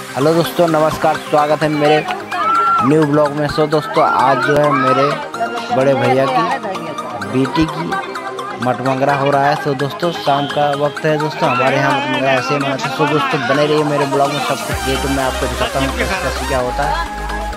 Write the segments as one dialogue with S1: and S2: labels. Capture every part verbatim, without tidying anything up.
S1: Hello दोस्तों, नमस्कार। स्वागत है मेरे न्यू ब्लॉग में। सो दोस्तों, आज जो है मेरे बड़े भैया की बेटी की मटमंगरा हो रहा है। सो दोस्तों, शाम का वक्त है दोस्तों, हमारे यहाँ मटमंगरा ऐसे ही मनाते हैं। सो दोस्तों, बने रहिए मेरे ब्लॉग में, सब कुछ यूट्यूब में आपको दिखाता हूँ कैसे क्या होता है।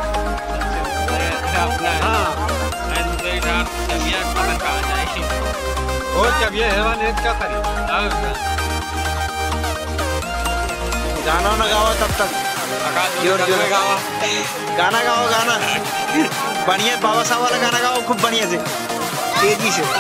S2: गाना ना गाओ तब तक, जोर जोर गाओ, गाना गाओ, गाना बढ़िया बाबा साहब वाला गाना गाओ, खूब बढ़िया से, तेजी से।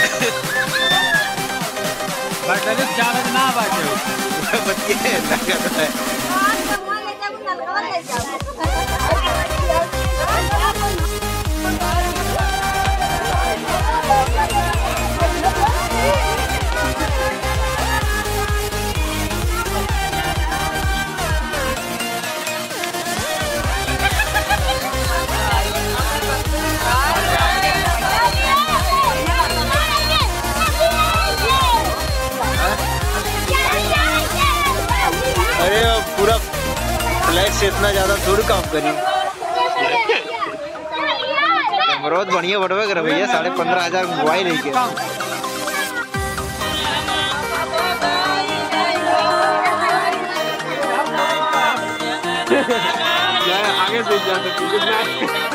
S2: ना अरे पूरा फ्लैट से इतना ज्यादा थोड़ी काम करी। बहुत बढ़िया बढ़वा कर भैया, साढ़े पंद्रह हजार मोबाइल है क्या? आगे से जा सकती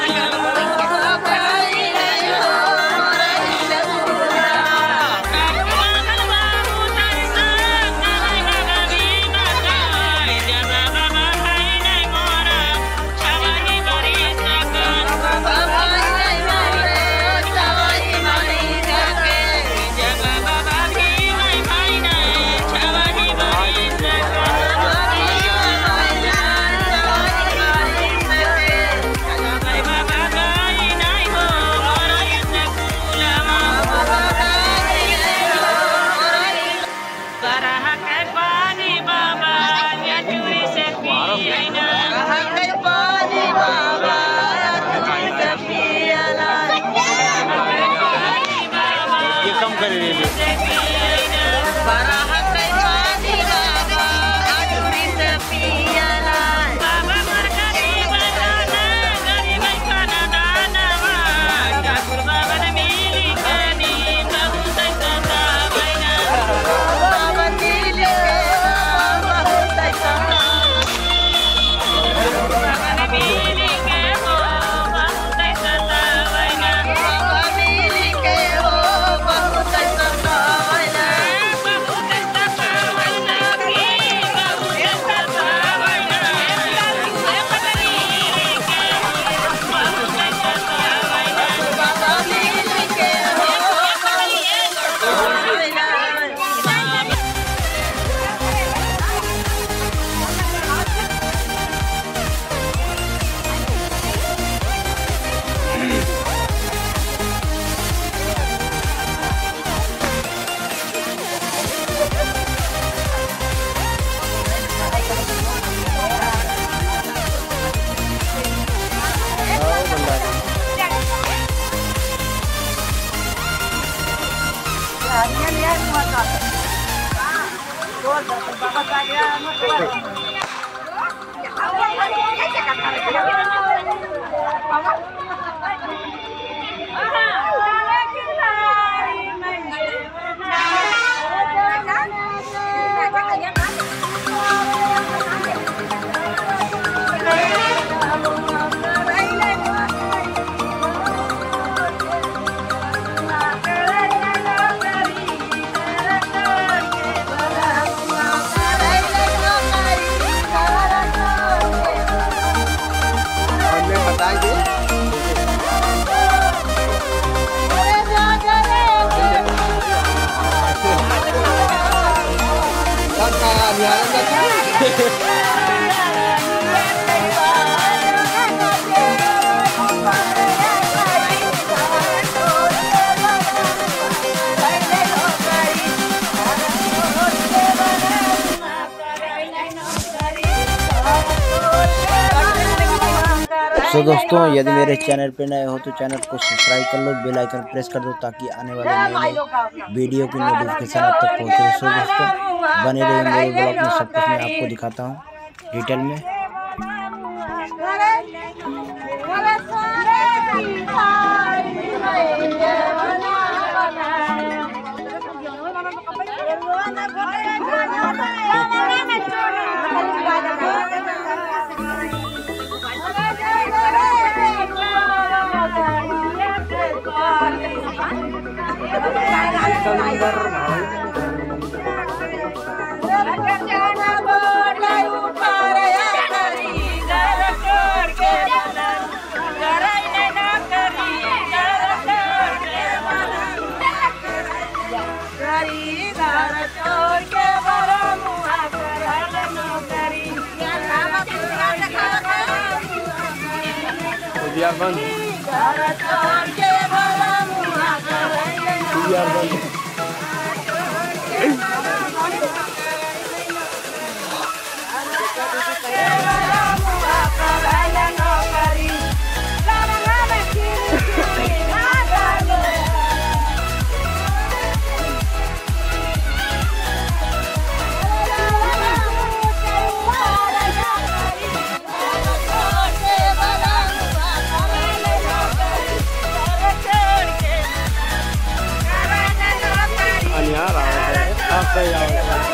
S2: कम कर रही
S1: तो दोस्तों, यदि मेरे चैनल पे नए हो तो चैनल को सब्सक्राइब कर लो, बेल आइकन प्रेस कर दो ताकि आने वाले नए नए वीडियो की नोटिफिकेशन आप तक पहुंचे। सो दोस्तों, बने रहिए मेरे ब्लॉग में, सब कुछ मैं आपको दिखाता हूँ। डिटेल में।
S3: यार बंद यार बंद सही आ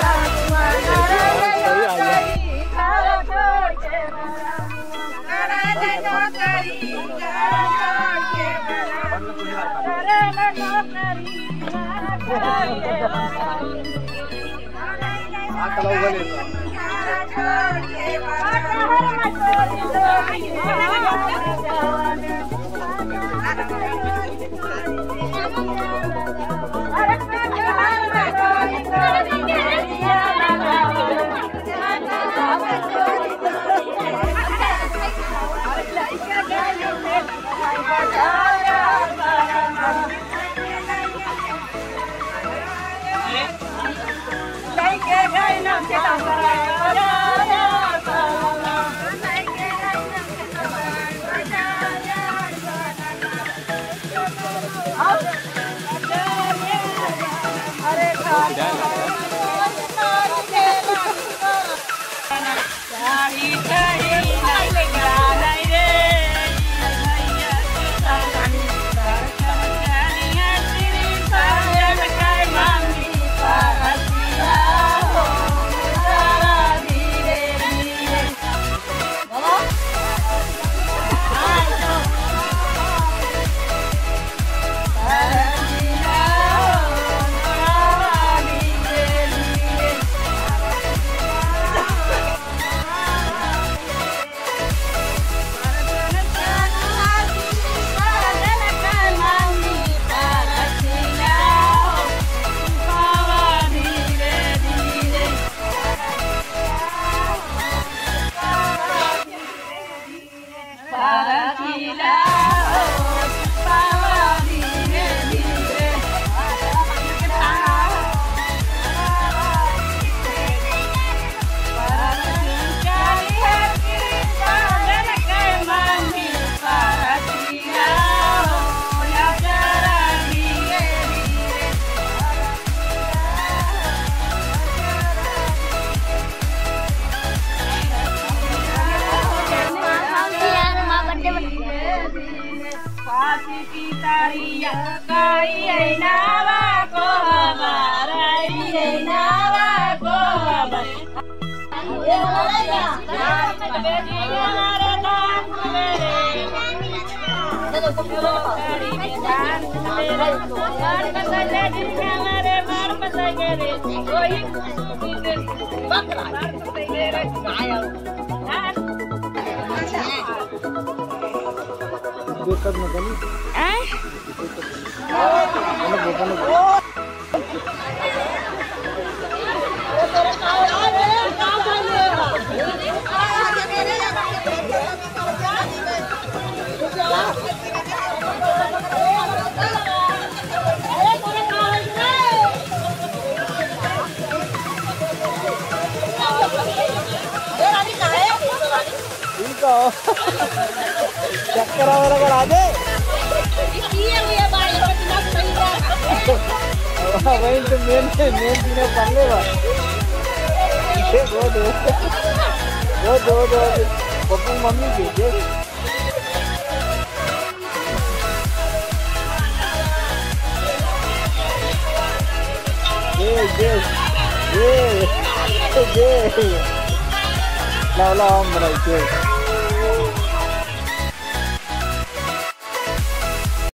S3: चक्कर वगैरह आ दे वही तो मेन मेन चीजें पढ़ ले वो दो दो पप्पू मम्मी की देख देख देख ये देख लाओ लाओ हम बनाइए